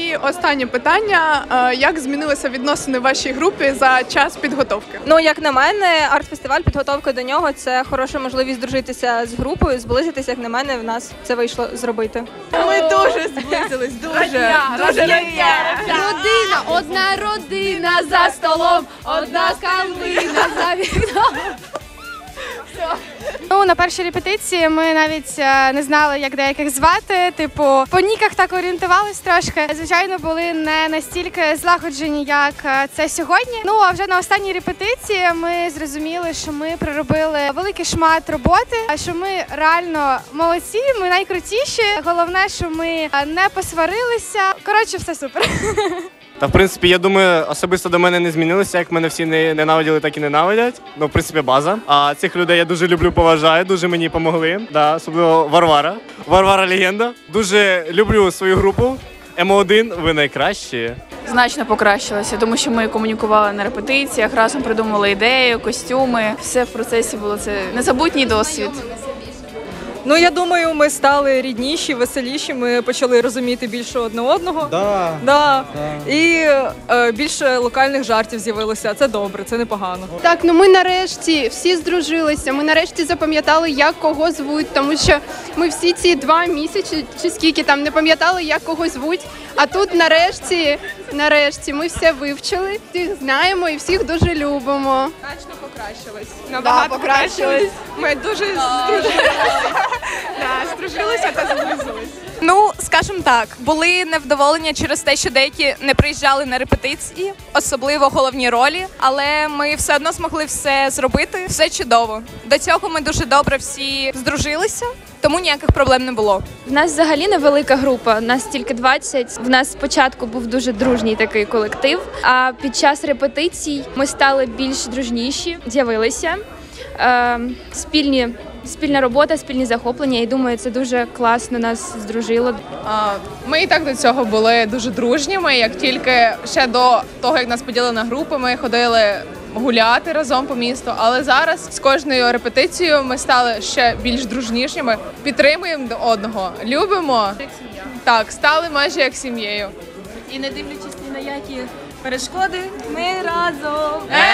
І останнє питання. Як змінилися відносини в вашій групі за час підготовки? Ну, як на мене, арт-фестиваль, підготовка до нього – це хороша можливість дружитися з групою, зблизитися, як на мене, в нас це вийшло зробити. Ми дуже зблизились, дуже. Родина, одна родина за столом, одна калина за вікном. Ну, на першій репетиції ми навіть не знали, як деяких звати. Типу, по ніках так орієнтувались трошки. Звичайно, були не настільки злагоджені, як це сьогодні. Ну, а вже на останній репетиції ми зрозуміли, що ми проробили великий шмат роботи, що ми реально молодці, ми найкрутіші. Головне, що ми не посварилися. Коротше, все супер. Та, в принципі, я думаю, особисто до мене не змінилося, як мене всі ненавиділи, так і ненавидять. Ну, в принципі, база. А цих людей я дуже люблю, поважаю, дуже мені допомогли. Да, особливо Варвара. Варвара легенда. Дуже люблю свою групу. М1, ви найкращі. Значно покращилося, тому що ми комунікували на репетиціях, разом придумали ідею, костюми. Все в процесі було, це незабутній досвід. Ну, я думаю, ми стали рідніші, веселіші, ми почали розуміти більше одне одного. Да. І більше локальних жартів з'явилося. Це добре, це непогано. Так, ну ми нарешті всі здружилися, ми нарешті запам'ятали, як кого звуть, тому що ми всі ці 2 місяці, чи скільки там, не пам'ятали, як кого звуть. А тут нарешті ми все вивчили, всіх знаємо і всіх дуже любимо. Значно покращились. Набагато покращились. Ми дуже здружилися та зблизились. Ну, скажімо так, були невдоволення через те, що деякі не приїжджали на репетиції, особливо головні ролі, але ми все одно змогли все зробити, все чудово. До цього ми дуже добре всі здружилися, тому ніяких проблем не було. В нас взагалі невелика група, нас тільки 20. В нас спочатку був дуже дружній такий колектив, а під час репетицій ми стали більш дружніші, з'явилися спільна робота, спільні захоплення, і думаю, це дуже класно нас здружило. Ми і так до цього були дуже дружніми, як тільки ще до того, як нас поділили на групи, ми ходили гуляти разом по місту, але зараз з кожною репетицією ми стали ще більш дружнішими, підтримуємо одного, любимо. Так, стали майже як сім'єю. І не дивлячись ні на які перешкоди, ми разом.